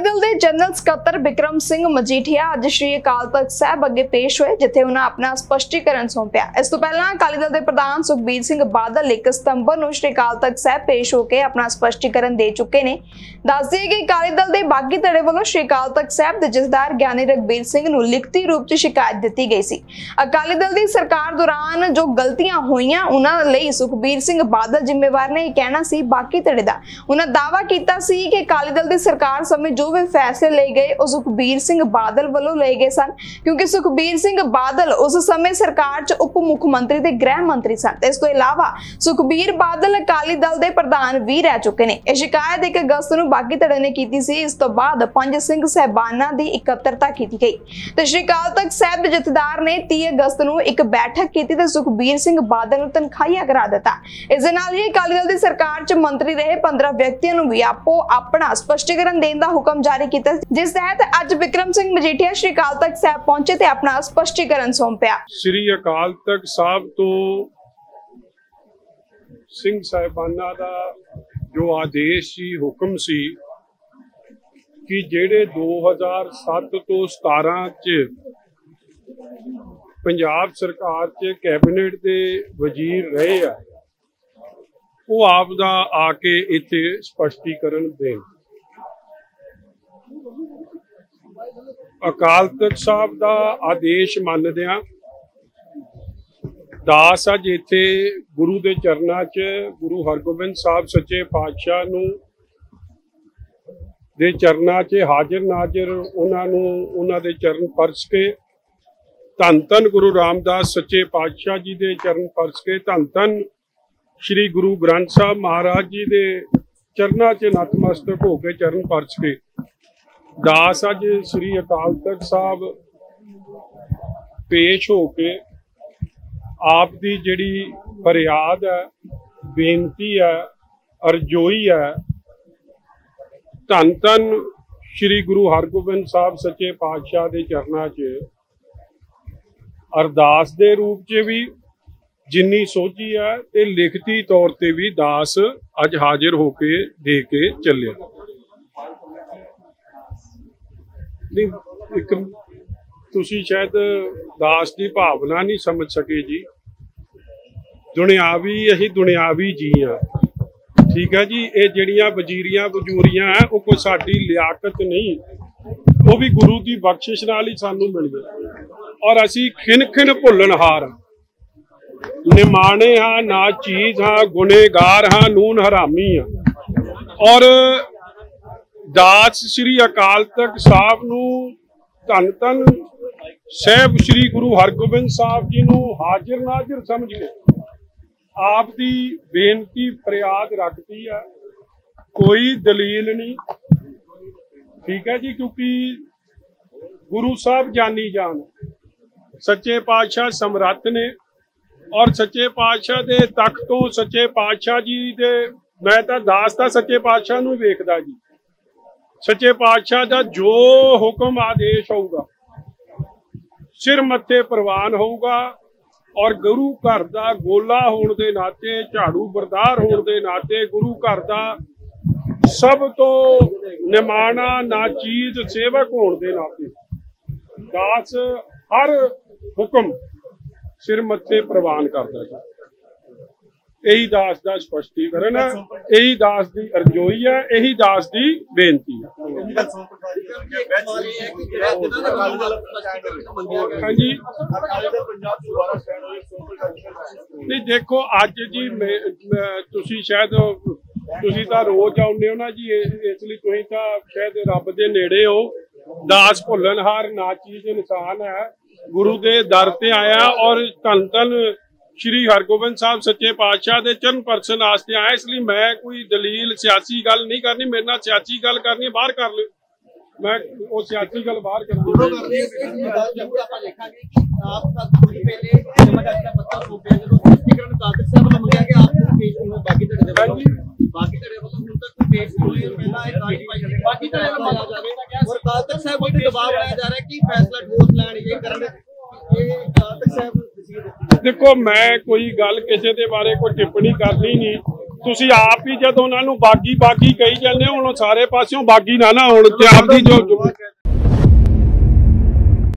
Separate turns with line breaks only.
दल के जनरल सकत्तर बिक्रम सिंह मजीठिया अज श्री अकाल तख्त साहब अगे पेश हुए, जिथे उन्होंने अपना स्पष्टीकरण सौंपया। इस तो पहला अकाली दल के प्रधान सुखबीर सिंह बादल 1 सितंबर को श्री अकाल तख्त साहब पेश होकर अपना स्पष्टीकरण दे चुके ने। दस दिए कि अकाली दल के बागी धड़े वालों श्री अकाल तख्त साहब के जथेदार ज्ञानी रघबीर सिंह नूं लिखती रूप च शिकायत दी गई सी। अकाली दल की सरकार दौरान जो गलतियां होईयां उन्हां लई सुखबीर सिंह बादल जिम्मेवार ने, कहना सी बागी धड़े दा। उन्होंने दावा किया सी कि अकाली दल की सरकार समय जो भी फैसले ले गए वो सुखबीर सिंह बादल वालों ले गए सन, क्योंकि सुखबीर सिंह बादल उस समय सरकार च उप मुख्यमंत्री ते गृह मंत्री सन। इस तो इलावा सुखबीर बादल अकाली दल के प्रधान भी रह चुके हैं। यह शिकायत 1 अगस्त को बागी धड़े ने की सी। इस तो बाद 5 सिंह साहबाना की इकत्रता की गई तो श्री अकाल तख्त साहब के जथेदार ने 30 अगस्त को एक बैठक की तो सुखबीर सिंह बादल को तनखाहिया करा दिता। इस दे नाल ही अकाली दल की सरकार च मंत्री रहे 15 व्यक्तियों को भी आपो अपना स्पष्टीकरण देने का हुक्म जारी किया, जिस तहत अज बिक्रम सिंह मजीठिया श्री अकाल तख्त साहब पहुंचे ते अपना स्पष्टीकरण सौंपया।
श्री अकाल तख्त साहब तो सिंह साहिबाना दा जो आदेश सी हुक्म सी कि जेड़े 2007 तो 17 च पंजाब सरकार च कैबिनेट दे वजीर रहे आ, वो आप दा आके इत्थे स्पष्टीकरण देन। अकाल तख्त साहब दा आदेश मनदियां दास अज इत्थे गुरु दे चरनां च गुरु हरगोबिंद साहब सच्चे पातशाह नूं दे चरनां च हाजिर नाजिर उन्हां दे चरण परस के धन धन गुरु रामदास सच्चे पातशाह जी दे चरण परस के धन धन श्री गुरु ग्रंथ साहब महाराज जी दे चरनां च नतमस्तक होकर चरण परस के दास अज श्री अकाल तख्त साहब पेश होके आप दी जिहड़ी फरियाद है, बेनती है, अरजोई है, धन धन श्री गुरु हरगोबिंद साहब सच्चे पातशाह दे चरनां च अरदास दे रूप च भी जिन्नी सोची है ते लिखती तौर ते भी दास अज हाजिर होके दे के चलिया। एक तुसी शायद दास की भावना नहीं समझ सके जी। दुनियावी अही दुनियावी जी हाँ, ठीक है जी। ये जड़ियां वजीरियां वजूरियां है वो कोई साडी लियाकत नहीं, वो भी गुरु की बख्शिश नाल ही सानू मिल गई। और असी खिन खिन भुलनहार हाँ, निमाणे हाँ, ना चीज हाँ, गुनेगार हाँ, नून हरामी हाँ। और दास श्री अकाल तख्त साहब नू धन धन साहब श्री गुरु हरगोबिंद साहब जी नू हाजिर नाजिर समझ के आप दी बेनती फरियाद रखती है, कोई दलील नहीं, ठीक है जी। क्योंकि गुरु साहब जानी जान सच्चे पातशाह समरथ ने, और सच्चे पातशाह दे तख्तों सच्चे पातशाह जी दे मैं तो दास दा सच्चे पातशाह नू वेखदा जी। सच्चे पातशाह दा जो हुक्म आदेश होगा सिर मत्थे प्रवान होगा, और गुरु घर दा गोला होने के नाते, झाड़ू बरदार होने के नाते, गुरु घर दा सब तो निमाना ना चीज सेवक होने के नाते दास हर हुक्म सिर मत्थे प्रवान करता है। यही दास का स्पष्टीकरण है, यही दास की अरजोई है, यही दास की बेनती है। हाँ जी नहीं देखो अज जी तुसी शायद तुसी तां रोज आउंदे हो ना जी, इसलिए तुसीं तां शायद रब दे नेड़े हो। दास भुल्लनहार ना चीज इंसान है, गुरु दे दर ते आया और धन धन श्री हरगोबिंद साहब सच्चे पातशाह दे चरण परसन आस्ते आया। इसलिए मैं कोई दलील सियासी गल नहीं करनी, मेरे नाल सियासी गल करनी बाहर कर लो, मैं वो सियासी गल बाहर करनी। देखो मैं कोई गल किसी के बारे कोई टिप्पणी करनी नहीं, ਤੁਸੀਂ ਆਪ ਹੀ ਜਦੋਂ ਉਹਨਾਂ ਨੂੰ ਬਾਗੀ ਕਹੀ ਜਾਂਦੇ ਹੋ, ਹੁਣ ਸਾਰੇ ਪਾਸਿਓਂ ਬਾਗੀ ਨਾ ਹੁਣ ਤੇ ਆਪਦੀ ਜੋ